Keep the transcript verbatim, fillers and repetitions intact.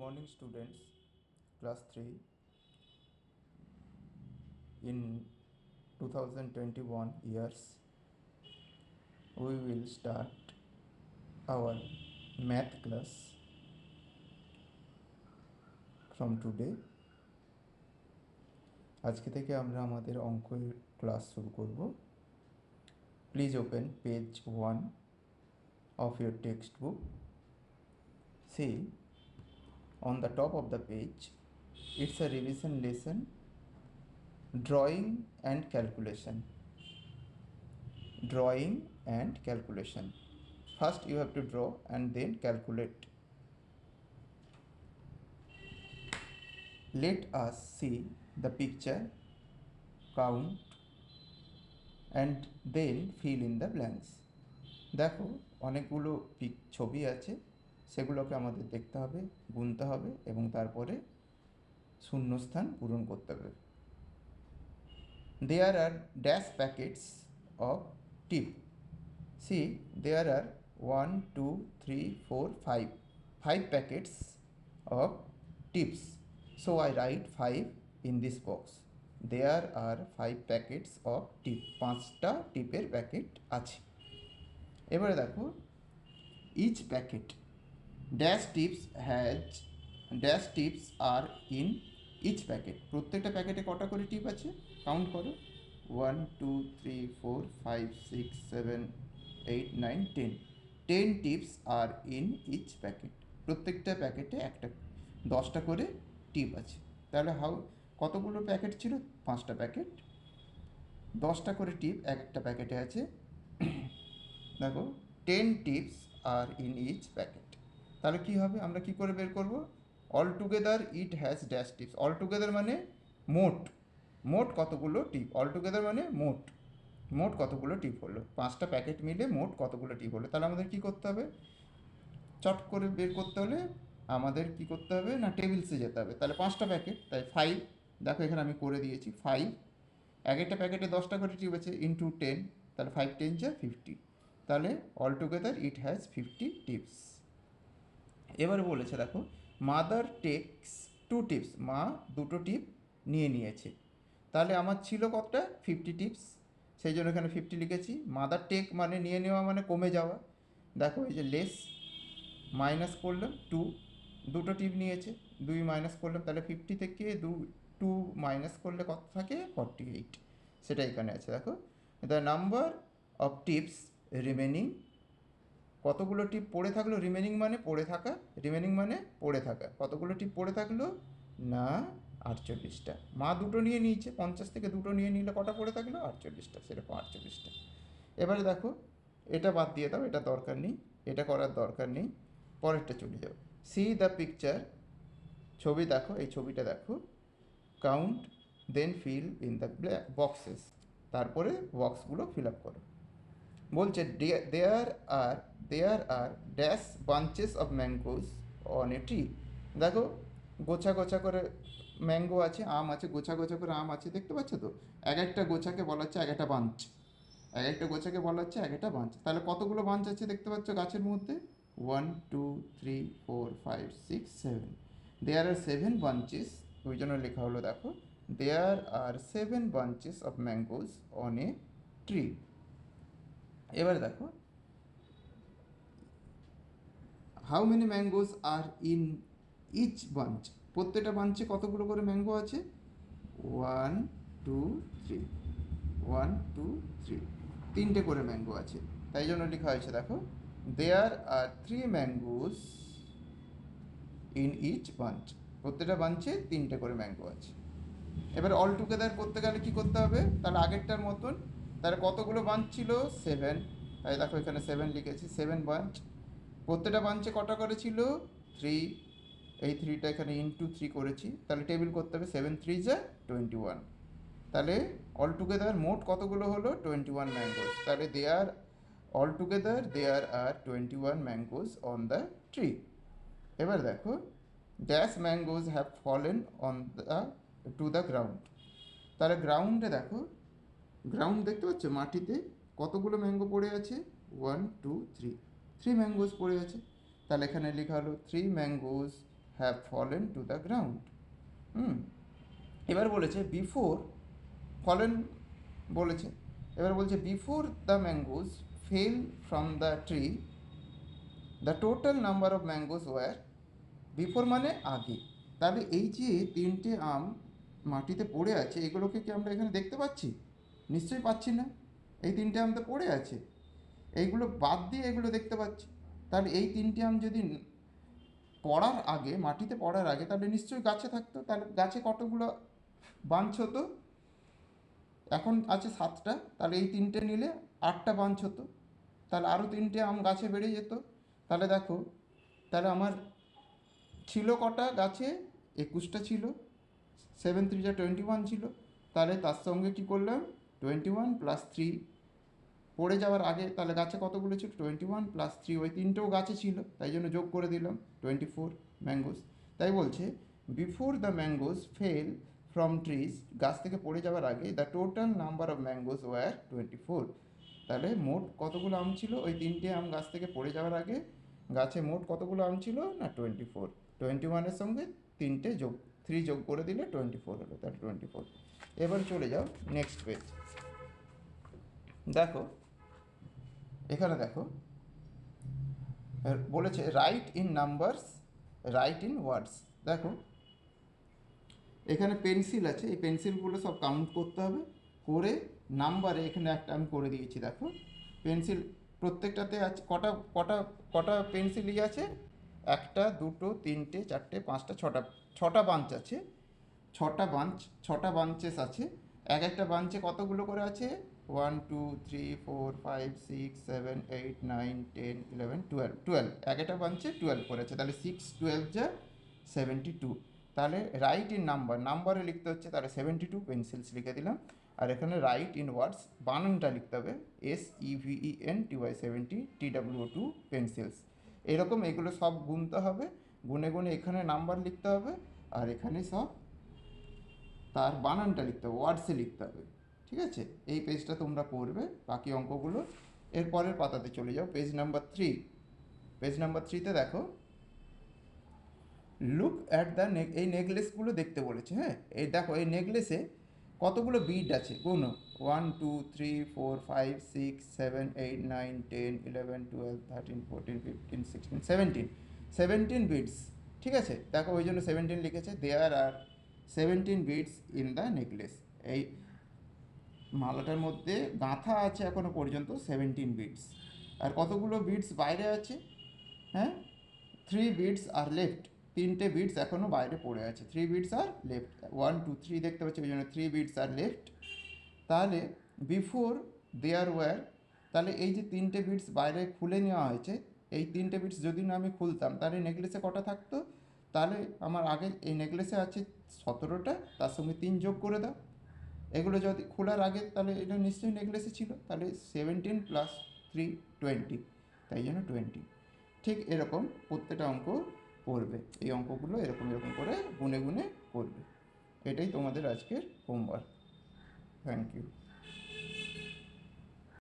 morning, students. Class three. In two thousand twenty-one years, we will start our math class from today. আজকে থেকে আমরা আমাদের অঙ্কের class শুরু করব। Please open page one of your textbook. See, on the top of the page, it's a revision lesson, drawing and calculation. Drawing and calculation. First you have to draw and then calculate. Let us see the picture, count and then fill in the blanks. দেখো অনেকগুলো pick ছবি আছে, সেগুলোকে আমাদের দেখতে হবে, গুনতে হবে এবং তারপরে শূন্যস্থান পূরণ করতে হবে। There are dash packets of tip. See, there are one, two, three, four, five. Five packets of tips. So I write five in this box. There are five packets of tip. পাঁচটা টিপের packet আছে। এবারে দেখো, each packet dash tips has dash tips are in each packet. প্রত্যেকটা প্যাকেটে কটা করে tip আছে count করো। One two three four five six seven eight nine ten ten tips are in each packet. প্রত্যেকটা প্যাকেটে একটা দশটা করে টিপ আছে। তাহলে হাউ কতগুলো প্যাকেট ছিল? পাঁচটা প্যাকেট, দশটা করে টিপ এক একটা প্যাকেটে আছে। দেখো, ten tips are in each packet. তাহলে কী হবে, আমরা কি করে বের করব? All together it has dash tips. All together মানে মোট, মোট কতগুলো টিপ। অল টুগেদার মানে মোট, মোট কতগুলো টিপ হলো, পাঁচটা প্যাকেট মিলে মোট কতগুলো টিপ হলো। তাহলে আমাদের কি করতে হবে? চট করে বের করতে হলে আমাদের কি করতে হবে না, টেবিলসে যেতে হবে। তাহলে পাঁচটা প্যাকেট, তাই ফাইভ। দেখো এখানে আমি করে দিয়েছি ফাইভ। এক একটা প্যাকেটে দশটা করে টিপ আছে, ইন্টু টেন, তাহলে ফাইভ টেন যা ফিফটি। তাহলে all together it has fifty tips. এবার বলেছে দেখো, মাদার টেক্স টু টিপস। মা দুটো টিপ নিয়ে নিয়েছে। তাহলে আমার ছিল কতটা? ফিফটি টিপস, সেই জন্য এখানে ফিফটি লিখেছি। মাদার টেক মানে নিয়ে নেওয়া মানে কমে যাওয়া। দেখো এই যে লেস, মাইনাস করলাম টু, দুটো টিপ নিয়েছে, দুই মাইনাস করলাম, তাহলে ফিফটি থেকে দু টু মাইনাস করলে কত থাকে? Forty eight. সেটা এখানে আছে। দেখো, the number of tips remaining, কতগুলো টিপ পড়ে থাকলো? রিমেনিং মানে পড়ে থাকা, রিমেনিং মানে পড়ে থাকা। কতগুলো টিপ পড়ে থাকলো? না, আটচল্লিশটা। মা দুটো নিয়ে নিয়েছে, পঞ্চাশ থেকে দুটো নিয়ে নিলে কটা পড়ে থাকলো? আটচল্লিশটা। সেরকম আটচল্লিশটা। এবারে দেখো, এটা বাদ দিয়ে দাও, এটা দরকার নেই, এটা করার দরকার নেই। পরেরটা চলে যাও। সি দ্য পিকচার, ছবি দেখো, এই ছবিটা দেখো। Count then fill in the boxes, তারপরে বক্সগুলো ফিল আপ করো। বলছে there are there are dash bunches of mangoes on a tree. দেখো গোছা গোছা করে ম্যাঙ্গো আছে, আম আছে, গোছা গোছা করে আম আছে, দেখতে পাচ্ছ তো? এক একটা গোছাকে বলা হচ্ছে এক একটা বাঞ্চ, এক একটা গোছাকে বলা হচ্ছে এক একটা বাঞ্চ। তাহলে কতগুলো বাঞ্চ আছে দেখতে পাচ্ছ গাছের মধ্যে? One two three four five six seven. There are seven bunches, ওই জন্য লেখা হলো দেখো, there are seven bunches of mangoes on a tree. এবারে দেখো, how many mangoes are in each bunch. প্রত্যেকটা বাঞ্চে কতগুলো করে ম্যাঙ্গো আছে? One two three, one two three, তিনটে করে ম্যাঙ্গো আছে। তাই জন্য লেখা হয়েছে দেখো, there are three mangoes in each bunch. প্রত্যেকটা বাঞ্চে তিনটে করে ম্যাঙ্গো আছে। এবার অল টুগেদার করতে গেলে কী করতে হবে? তাহলে আগেরটার মতন, তাহলে কতগুলো বাঞ্চ ছিল? সেভেন। তাই দেখো এখানে সেভেন লিখেছি, সেভেন বাঞ্চ। প্রত্যেকটা বাঞ্চে কটা করে ছিল? থ্রি। এই থ্রিটা এখানে ইন্টু থ্রি করেছি, তাহলে টেবিল করতে হবে। সেভেন থ্রি যা টোয়েন্টি ওয়ান। তাহলে অল টুগেদার মোট কতগুলো হলো? Twenty one mangoes. তাহলে there all together there are twenty one mangoes on the tree. এবার দেখো, dash mangoes have fallen on the to the ground. তাহলে গ্রাউন্ডে দেখো, গ্রাউন্ড দেখতে পাচ্ছ, মাটিতে কতগুলো ম্যাঙ্গো পড়ে আছে? One two three, three mangoes পড়ে আছে। তাহলে এখানে লেখা হলো three mangoes have fallen to the ground. Hmm এবার বলেছে বিফোর ফলেন বলেছে, এবার বলছে before the mangoes fell from the tree the total number of mangoes were, before মানে আগে, তাহলে এই যে তিনটে আম মাটিতে পড়ে আছে এগুলোকে কি আমরা এখানে দেখতে পাচ্ছি? নিশ্চয়ই পাচ্ছি না। এই তিনটে আম তো পড়ে আছে, এইগুলো বাদ দিয়ে এগুলো দেখতে পাচ্ছি। তাহলে এই তিনটে আম যদি পড়ার আগে, মাটিতে পড়ার আগে, তাহলে নিশ্চয়ই গাছে থাকতো। তাহলে গাছে কতগুলো বাঞ্চ হতো? এখন আছে সাতটা, তাহলে এই তিনটে নিলে আটটা বাঞ্চ হতো, তাহলে আরও তিনটে আম গাছে বেড়ে যেত। তাহলে দেখো, তাহলে আমার ছিল কটা গাছে? একুশটা ছিল, সেভেন থ্রি যা টোয়েন্টি ওয়ান ছিল। তাহলে তার সঙ্গে কী করলাম, টোয়েন্টি ওয়ান প্লাস থ্রি পড়ে যাওয়ার আগে, তাহলে গাছে কতগুলো ছিল? টোয়েন্টি ওয়ান প্লাস থ্রি, ওই তিনটেও গাছে ছিল, তাই জন্য যোগ করে দিলাম টোয়েন্টি ফোর ম্যাঙ্গোস। তাই বলছে before the mangoes fell from trees, গাছ থেকে পড়ে যাওয়ার আগে, the total number of mangoes were twenty four. তাহলে মোট কতগুলো আম ছিল ওই তিনটে আম গাছ থেকে পড়ে যাওয়ার আগে? গাছে মোট কতগুলো আম ছিল না, টোয়েন্টি ফোর। টোয়েন্টি ওয়ানের সঙ্গে তিনটে যোগ, থ্রি যোগ করে দিলে টোয়েন্টি ফোর হলো, তাহলে টোয়েন্টি ফোর। এবার চলে যাও নেক্সট পেজ। দেখো এখানে দেখো বলেছে write in numbers, write in words. দেখো এখানে পেন্সিল আছে, এই পেন্সিলগুলো সব কাউন্ট করতে হবে, করে নাম্বারে এখানে একটা আমি করে দিয়েছি। দেখো পেন্সিল প্রত্যেকটাতে আছে কটা কটা কটা পেন্সিলই আছে? একটা, দুটো, তিনটে, চারটে, পাঁচটা, ছটা, ছটা বাঞ্চ আছে। ছটা বাঞ্চ, ছটা বাঞ্চেস আছে। এক একটা বাঞ্চে কতগুলো করে আছে? One two three four five six seven eight nine ten eleven twelve, twelve এক একটা বাঞ্চে টুয়েলভ করে আছে। তাহলে সিক্স টুয়েলভ যা সেভেন্টি টু। তাহলে রাইট ইন নাম্বার, নাম্বারে লিখতে হচ্ছে, তাহলে সেভেন্টি টু পেন্সিলস লিখে দিলাম। আর এখানে রাইট ইন ওয়ার্ডস, বানানটা লিখতে হবে S E V E N T Y seventy T W two pencils. এরকম এগুলো সব গুনতে হবে, গুনে গুনে এখানে নাম্বার লিখতে হবে, আর এখানে সব তার বানানটা লিখতে হবে, ওয়ার্ডসে লিখতে হবে। ঠিক আছে, এই পেজটা তোমরা করবে, বাকি অঙ্কগুলো এর পরের পাতাতে চলে যাও। Page number three, page number থ্রিতে দেখো লুক অ্যাট দ্য নেক, এই নেকলেসগুলো দেখতে বলেছে। হ্যাঁ এই দেখো এই নেকলেসে কতগুলো বিড আছে গুনো, one two three four five six seven eight nine ten eleven twelve thirteen fourteen fifteen sixteen seventeen, seventeen beads. ঠিক আছে, দেখো ওই জন্য সেভেন্টিন লিখেছে। There are seventeen beads in the necklace, এই মালাটার মধ্যে গাঁথা আছে এখনো পর্যন্ত সেভেন্টিন বিডস। আর কতগুলো বিডস বাইরে আছে? হ্যাঁ, থ্রি বিডস আর লেফট, তিনটে বিডস এখনও বাইরে পড়ে আছে, three beads are left, one two three দেখতে পাচ্ছি, ওই জন্য থ্রি বিডস আর লেফট। তাহলে বিফোর দেয়ার ওয়্যার, তাহলে এই যে তিনটে বিডস বাইরে খুলে নেওয়া হয়েছে, এই তিনটে বিডস যদি না আমি খুলতাম তাহলে নেকলেসে কটা থাকতো? তাহলে আমার আগে এই নেকলেসে আছে সতেরোটা, তার সঙ্গে তিন যোগ করে দাও। এগুলো যদি খোলার আগে, তাহলে এটা নিশ্চয়ই নেকলেসে ছিল, তাহলে সেভেন্টিন প্লাস থ্রি টোয়েন্টি, তাই জন্য টোয়েন্টি। ঠিক এরকম প্রত্যেকটা অঙ্ক করবে, এই অঙ্কগুলো এরকম এরকম করে গুনে গুনে করবে। এটাই তোমাদের আজকের হোমওয়ার্ক। Thank you.